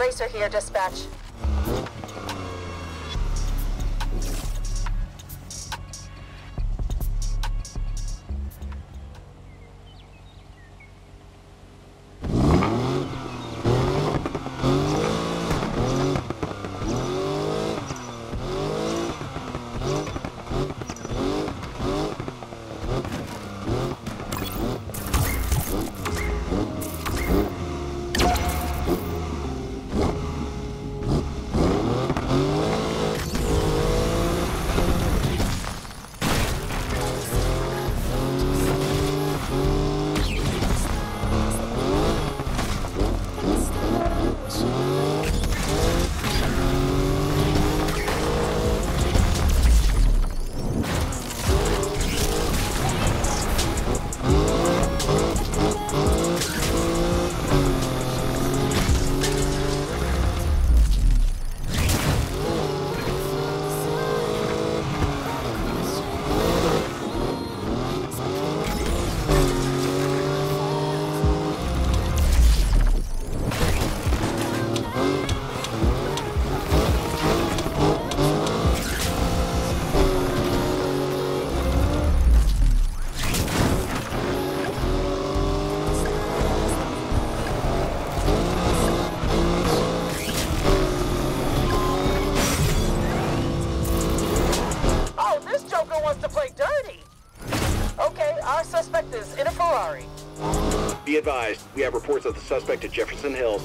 Racer here, dispatch. Be advised, we have reports of the suspect at Jefferson Hills.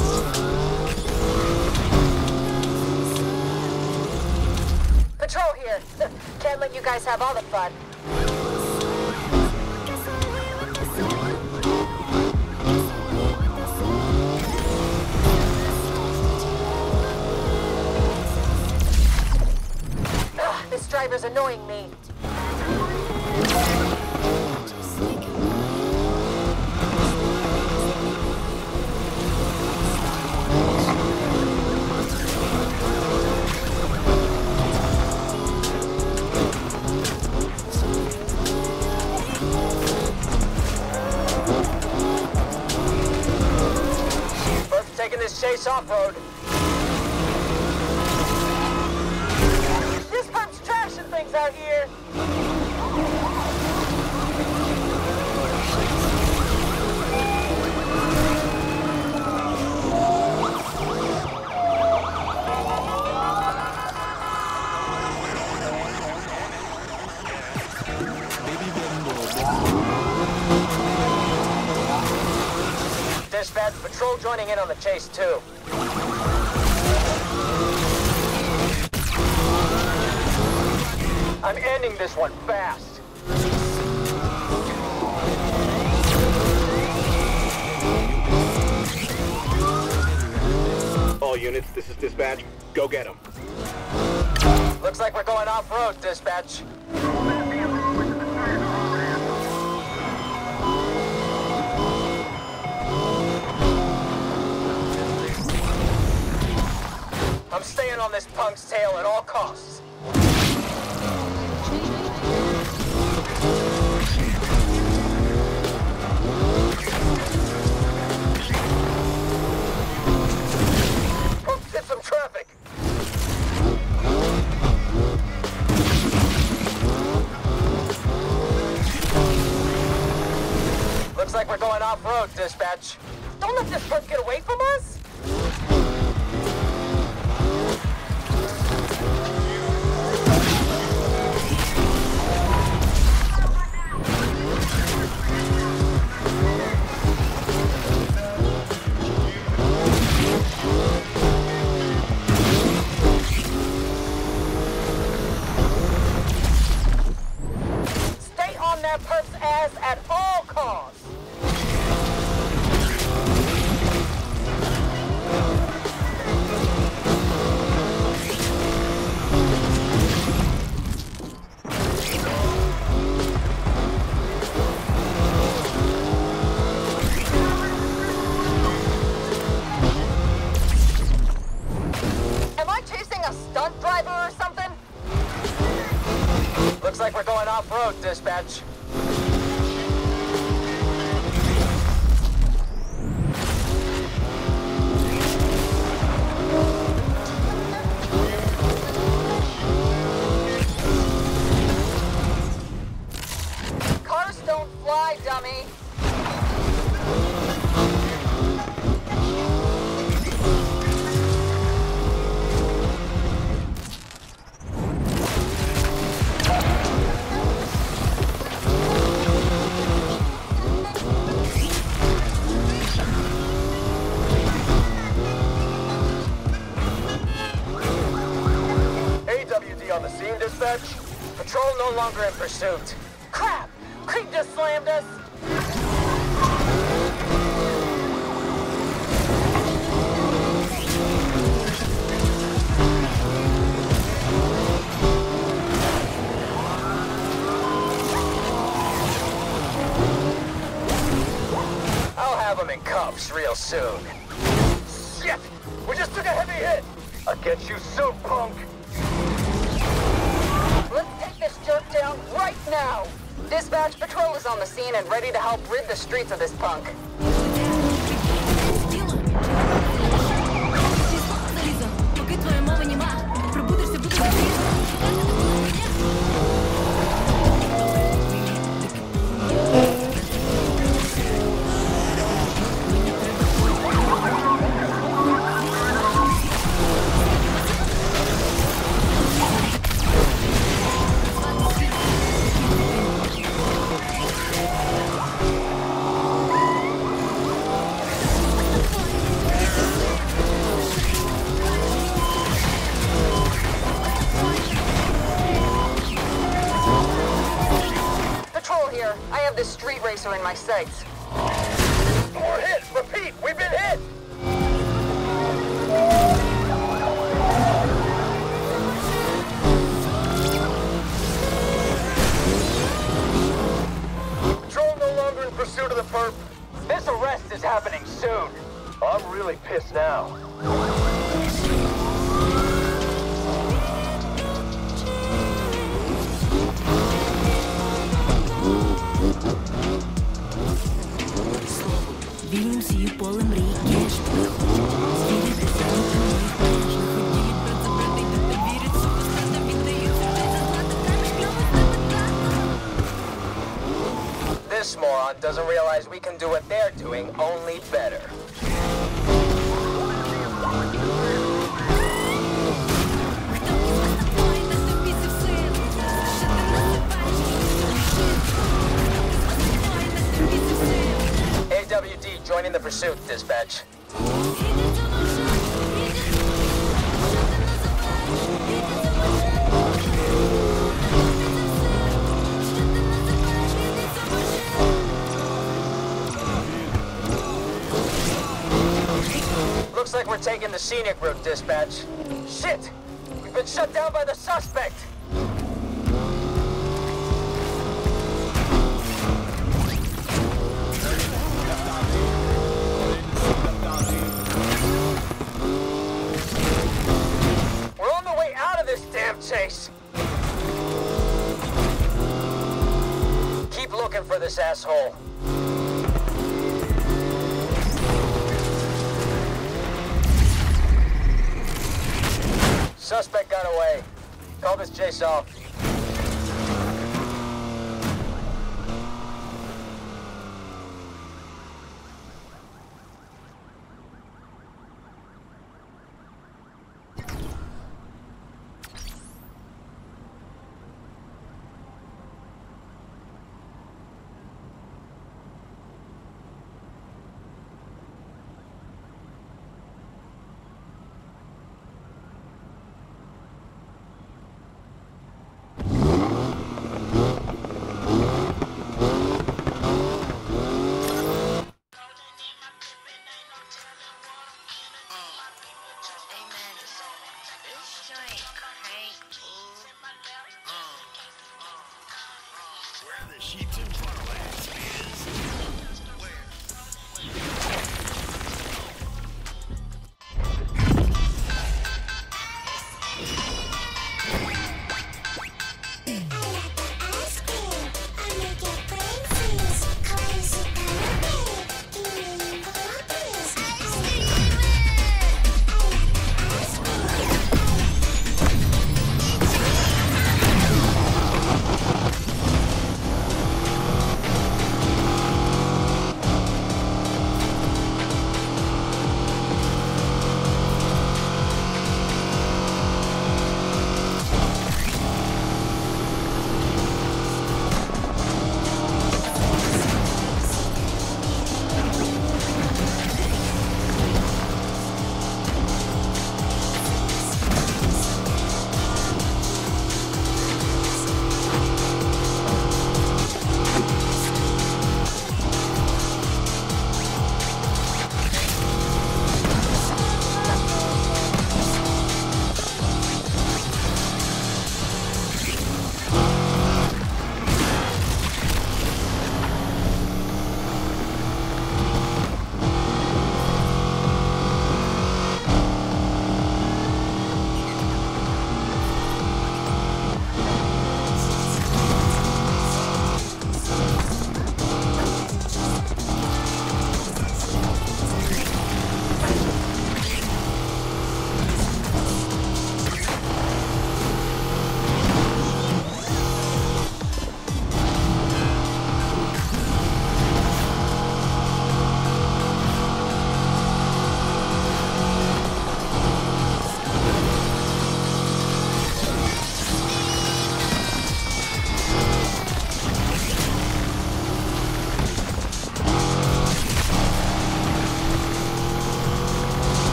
Patrol here. Can't let you guys have all the fun. This driver's annoying me. Taking this chase off-road. This pump's trashing things out here. Dispatch, patrol joining in on the chase, too. I'm ending this one fast. All units, this is dispatch. Go get them. Looks like we're going off-road, dispatch. I'm staying on this punk's tail at all costs. Punk's hit some traffic. Looks like we're going off-road, dispatch. Don't let this punk get away from us. That perp's ass at all costs. Am I chasing a stunt driver or something? Looks like we're going off-road, dispatch. no longer in pursuit. Crap! Creep just slammed us! I'll have him in cuffs real soon. Shit! We just took a heavy hit! I'll get you soon, punk! Let's take this jerk down right now! Dispatch, patrol is on the scene and ready to help rid the streets of this punk. I have this street racer in my sights. More hits! Repeat! We've been hit! Patrol no longer in pursuit of the perp. This arrest is happening soon. I'm really pissed now. Вільним сію полем ріки, звірити самі моїх меж, ходіть, брат за брата, йдете вірить, супостата віддаються, вже зазвати, так шльоми. This moron doesn't realize we can do what they're doing, only better. AWD joining the pursuit, dispatch. Looks like we're taking the scenic route, dispatch. Shit! We've been shut down by the suspect! We're on the way out of this damn chase! Keep looking for this asshole. Suspect got away. Call this chase off.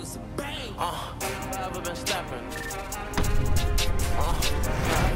Ever been stepping.